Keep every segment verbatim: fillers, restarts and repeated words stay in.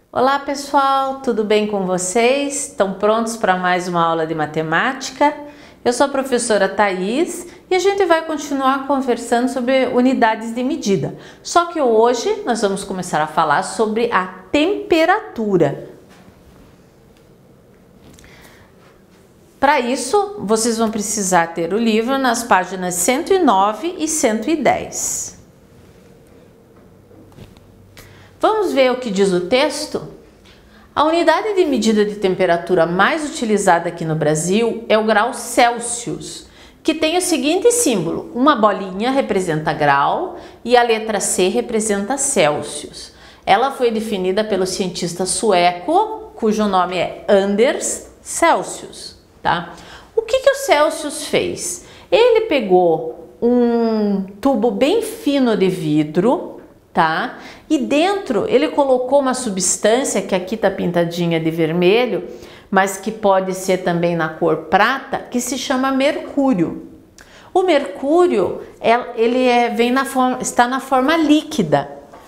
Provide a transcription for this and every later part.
Olá pessoal, tudo bem com vocês? Estão prontos para mais uma aula de matemática? Eu sou a professora Thaís e a gente vai continuar conversando sobre unidades de medida. Só que hoje nós vamos começar a falar sobre a temperatura. Para isso, vocês vão precisar ter o livro nas páginas cento e nove e cento e dez. Vamos ver o que diz o texto? A unidade de medida de temperatura mais utilizada aqui no Brasil é o grau Celsius, que tem o seguinte símbolo: uma bolinha representa grau e a letra C representa Celsius. Ela foi definida pelo cientista sueco, cujo nome é Anders Celsius. Tá? O que que o Celsius fez? Ele pegou um tubo bem fino de vidro, tá? E dentro ele colocou uma substância que aqui tá pintadinha de vermelho, mas que pode ser também na cor prata, que se chama mercúrio. O mercúrio, ele é, vem na forma, está na forma líquida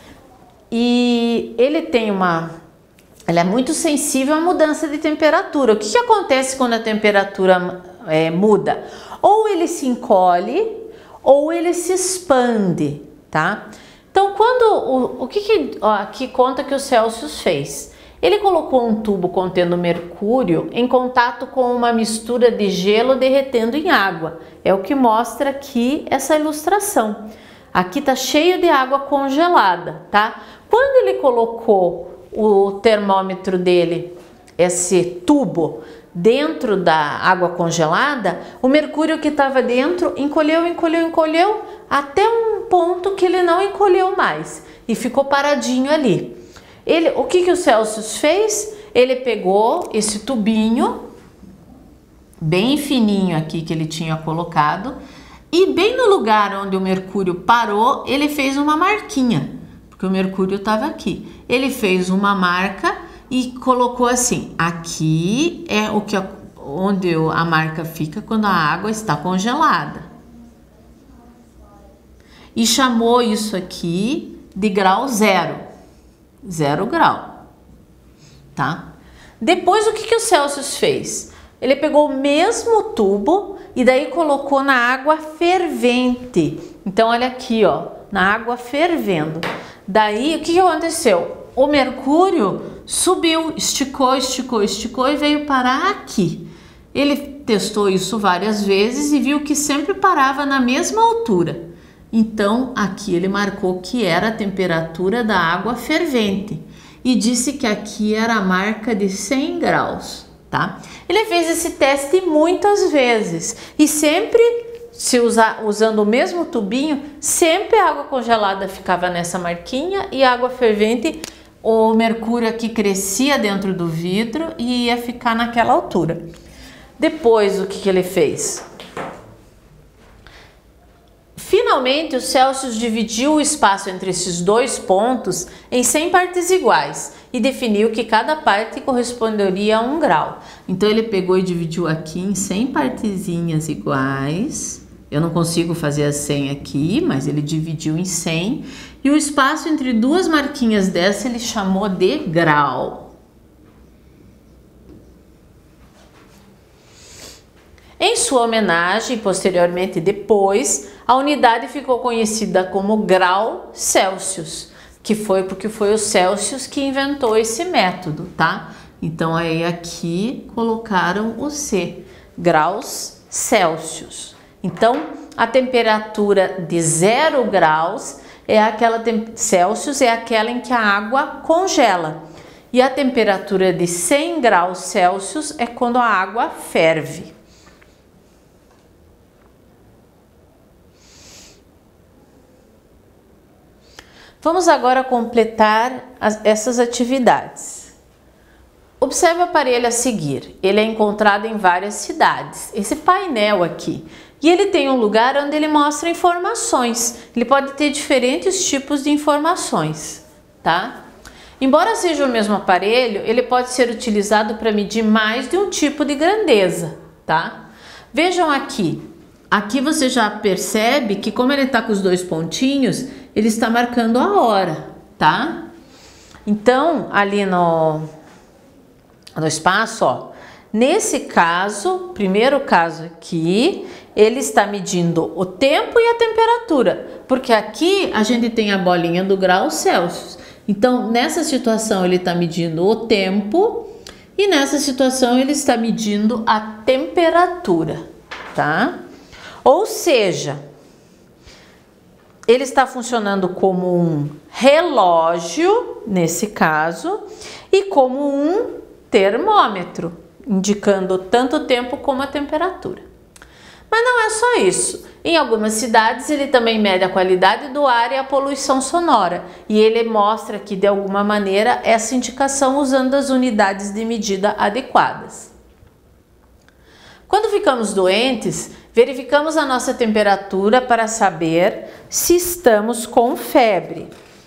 e ele tem uma Ele é muito sensível à mudança de temperatura. O que que acontece quando a temperatura é, muda? Ou ele se encolhe ou ele se expande, tá? Então, quando o, o que, que ó, aqui conta que o Celsius fez? Ele colocou um tubo contendo mercúrio em contato com uma mistura de gelo derretendo em água. É o que mostra aqui essa ilustração. Aqui tá cheio de água congelada, tá? Quando ele colocou o termômetro dele, esse tubo, dentro da água congelada, o mercúrio que estava dentro encolheu, encolheu, encolheu, até um ponto que ele não encolheu mais e ficou paradinho ali. Ele, o que que o Celsius fez? Ele pegou esse tubinho, bem fininho aqui que ele tinha colocado, e bem no lugar onde o mercúrio parou, ele fez uma marquinha. O mercúrio estava aqui. Ele fez uma marca e colocou assim: aqui é o que onde a marca fica quando a água está congelada. E chamou isso aqui de grau zero, zero grau, tá? Depois o que que o Celsius fez? Ele pegou o mesmo tubo e daí colocou na água fervente. Então olha aqui, ó, na água fervendo. Daí, o que que aconteceu? O mercúrio subiu, esticou, esticou, esticou e veio parar aqui. Ele testou isso várias vezes e viu que sempre parava na mesma altura. Então, aqui ele marcou que era a temperatura da água fervente e disse que aqui era a marca de cem graus, tá? Ele fez esse teste muitas vezes e sempre, se usar, usando o mesmo tubinho, sempre a água congelada ficava nessa marquinha e a água fervente, o mercúrio aqui crescia dentro do vidro e ia ficar naquela altura. Depois, o que que ele fez? Finalmente, o Celsius dividiu o espaço entre esses dois pontos em cem partes iguais e definiu que cada parte corresponderia a um grau. Então, ele pegou e dividiu aqui em cem partezinhas iguais. Eu não consigo fazer as cem aqui, mas ele dividiu em cem. E o espaço entre duas marquinhas dessa ele chamou de grau. Em sua homenagem, posteriormente depois, a unidade ficou conhecida como grau Celsius, que foi porque foi o Celsius que inventou esse método, tá? Então aí aqui colocaram o C, graus Celsius. Então, a temperatura de zero graus é aquela Celsius é aquela em que a água congela. E a temperatura de cem graus Celsius é quando a água ferve. Vamos agora completar as, essas atividades. Observe o aparelho a seguir. Ele é encontrado em várias cidades. Esse painel aqui. E ele tem um lugar onde ele mostra informações. Ele pode ter diferentes tipos de informações, tá? Embora seja o mesmo aparelho, ele pode ser utilizado para medir mais de um tipo de grandeza, tá? Vejam aqui. Aqui você já percebe que como ele está com os dois pontinhos, ele está marcando a hora, tá? Então, ali no, no espaço, ó, nesse caso, primeiro caso aqui, ele está medindo o tempo e a temperatura, porque aqui a gente tem a bolinha do grau Celsius. Então, nessa situação ele está medindo o tempo e nessa situação ele está medindo a temperatura, tá? Ou seja, ele está funcionando como um relógio, nesse caso, e como um termômetro, indicando tanto o tempo como a temperatura. Mas não é só isso. Em algumas cidades ele também mede a qualidade do ar e a poluição sonora. E ele mostra aqui de alguma maneira essa indicação usando as unidades de medida adequadas. Quando ficamos doentes, verificamos a nossa temperatura para saber se estamos com febre.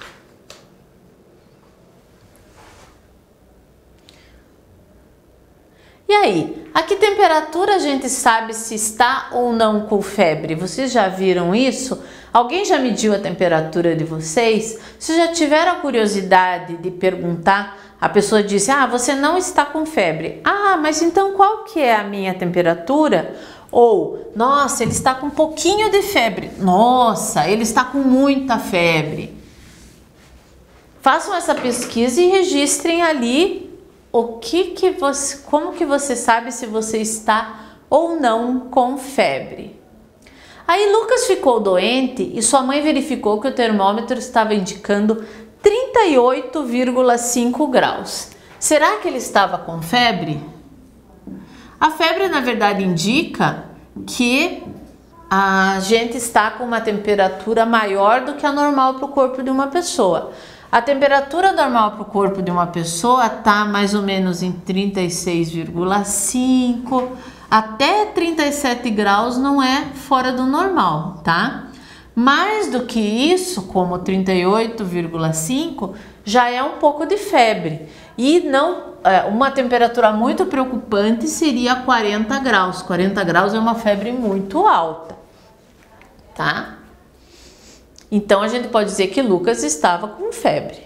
E aí, a que temperatura a gente sabe se está ou não com febre? Vocês já viram isso? Alguém já mediu a temperatura de vocês? Se já tiveram a curiosidade de perguntar, a pessoa disse, ah, você não está com febre. Ah, mas então qual que é a minha temperatura? Ou, nossa, ele está com um pouquinho de febre. Nossa, ele está com muita febre. Façam essa pesquisa e registrem ali o que que você, como que você sabe se você está ou não com febre. Aí Lucas ficou doente e sua mãe verificou que o termômetro estava indicando trinta e oito vírgula cinco graus. Será que ele estava com febre? A febre, na verdade, indica que a gente está com uma temperatura maior do que a normal para o corpo de uma pessoa. A temperatura normal para o corpo de uma pessoa está mais ou menos em trinta e seis vírgula cinco, até trinta e sete graus não é fora do normal, tá? Mais do que isso, como trinta e oito vírgula cinco, já é um pouco de febre. E não, uma temperatura muito preocupante seria quarenta graus. quarenta graus é uma febre muito alta, tá? Então, a gente pode dizer que Lucas estava com febre.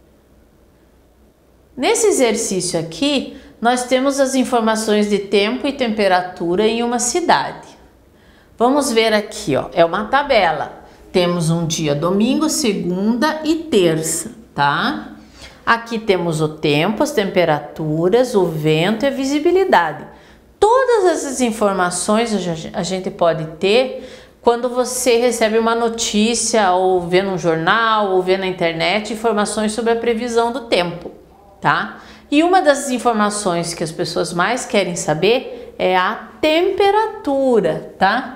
Nesse exercício aqui, nós temos as informações de tempo e temperatura em uma cidade. Vamos ver aqui, ó, é uma tabela. Temos um dia domingo, segunda e terça, tá? Aqui temos o tempo, as temperaturas, o vento e a visibilidade. Todas essas informações a gente pode ter quando você recebe uma notícia ou vê no jornal ou vê na internet informações sobre a previsão do tempo, tá? E uma das informações que as pessoas mais querem saber é a temperatura, tá?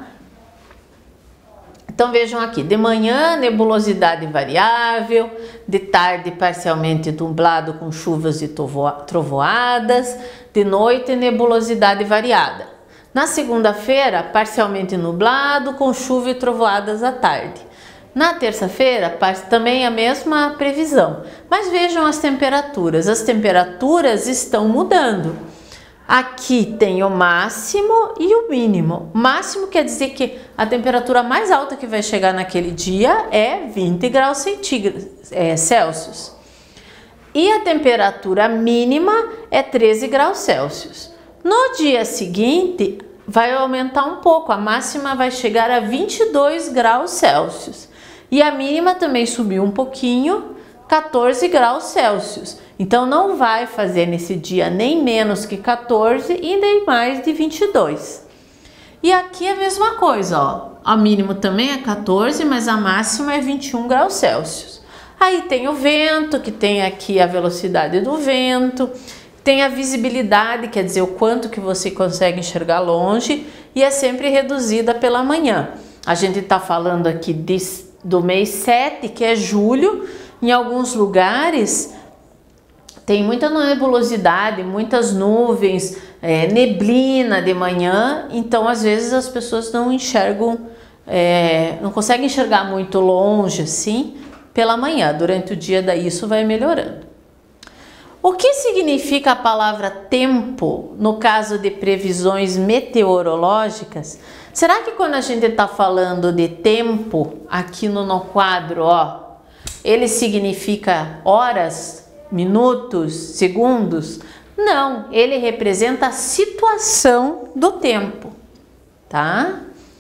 Então vejam aqui, de manhã nebulosidade variável, de tarde parcialmente nublado com chuvas e trovoadas, de noite nebulosidade variada. Na segunda-feira, parcialmente nublado, com chuva e trovoadas à tarde. Na terça-feira, também a mesma previsão. Mas vejam as temperaturas. As temperaturas estão mudando. Aqui tem o máximo e o mínimo. Máximo quer dizer que a temperatura mais alta que vai chegar naquele dia é vinte graus centígrados, é, Celsius. E a temperatura mínima é treze graus Celsius. No dia seguinte, vai aumentar um pouco, a máxima vai chegar a vinte e dois graus Celsius. E a mínima também subiu um pouquinho, quatorze graus Celsius. Então, não vai fazer nesse dia nem menos que quatorze e nem mais de vinte e dois. E aqui é a mesma coisa, ó. A mínima também é quatorze, mas a máxima é vinte e um graus Celsius. Aí tem o vento, que tem aqui a velocidade do vento. Tem a visibilidade, quer dizer, o quanto que você consegue enxergar longe, e é sempre reduzida pela manhã. A gente está falando aqui de, do mês sete, que é julho. Em alguns lugares tem muita nebulosidade, muitas nuvens, é, neblina de manhã, então às vezes as pessoas não enxergam, é, não conseguem enxergar muito longe assim pela manhã. Durante o dia daí isso vai melhorando. O que significa a palavra tempo no caso de previsões meteorológicas? Será que quando a gente está falando de tempo aqui no, no quadro, ó, ele significa horas, minutos, segundos? Não, ele representa a situação do tempo, tá?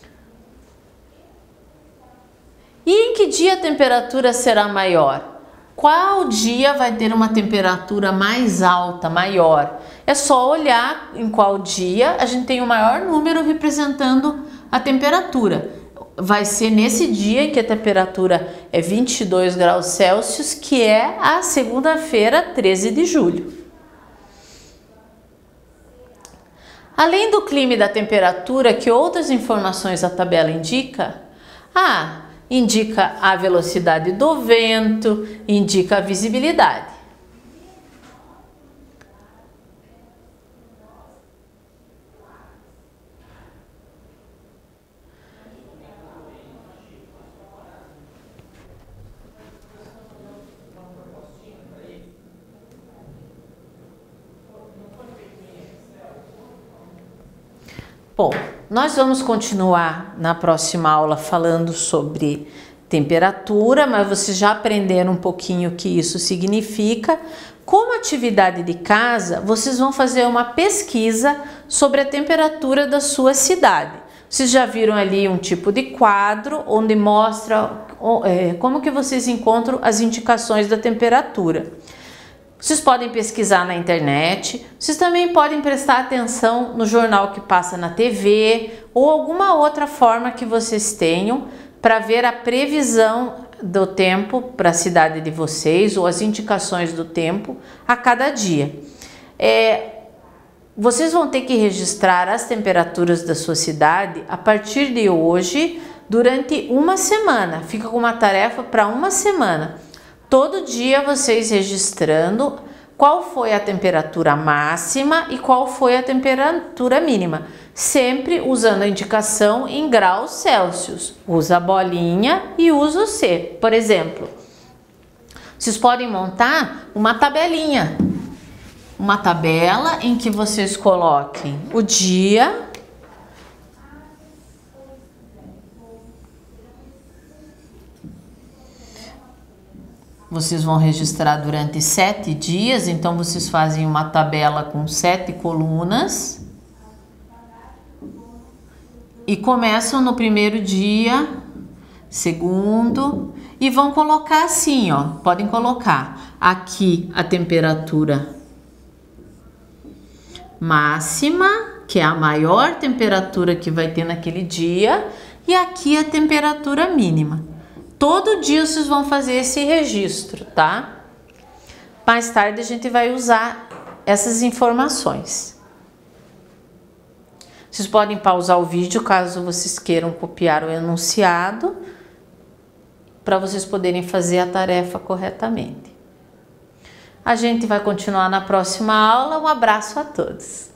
E em que dia a temperatura será maior? Qual dia vai ter uma temperatura mais alta, maior? É só olhar em qual dia a gente tem o maior número representando a temperatura. Vai ser nesse dia em que a temperatura é vinte e dois graus Celsius, que é a segunda-feira, treze de julho. Além do clima e da temperatura, que outras informações a tabela indica? Ah, indica a velocidade do vento, indica a visibilidade. Bom, nós vamos continuar na próxima aula falando sobre temperatura, mas vocês já aprenderam um pouquinho o que isso significa. Como atividade de casa, vocês vão fazer uma pesquisa sobre a temperatura da sua cidade. Vocês já viram ali um tipo de quadro onde mostra é, como que vocês encontram as indicações da temperatura. Vocês podem pesquisar na internet, vocês também podem prestar atenção no jornal que passa na T V ou alguma outra forma que vocês tenham para ver a previsão do tempo para a cidade de vocês ou as indicações do tempo a cada dia. É, vocês vão ter que registrar as temperaturas da sua cidade a partir de hoje durante uma semana. Fica com uma tarefa para uma semana. Todo dia vocês registrando qual foi a temperatura máxima e qual foi a temperatura mínima, sempre usando a indicação em graus Celsius. Usa a bolinha e usa o C. Por exemplo, vocês podem montar uma tabelinha, uma tabela em que vocês coloquem o dia, vocês vão registrar durante sete dias, então vocês fazem uma tabela com sete colunas e começam no primeiro dia, segundo, e vão colocar assim, ó, podem colocar aqui a temperatura máxima, que é a maior temperatura que vai ter naquele dia, e aqui a temperatura mínima. Todo dia vocês vão fazer esse registro, tá? Mais tarde a gente vai usar essas informações. Vocês podem pausar o vídeo caso vocês queiram copiar o enunciado para vocês poderem fazer a tarefa corretamente. A gente vai continuar na próxima aula. Um abraço a todos!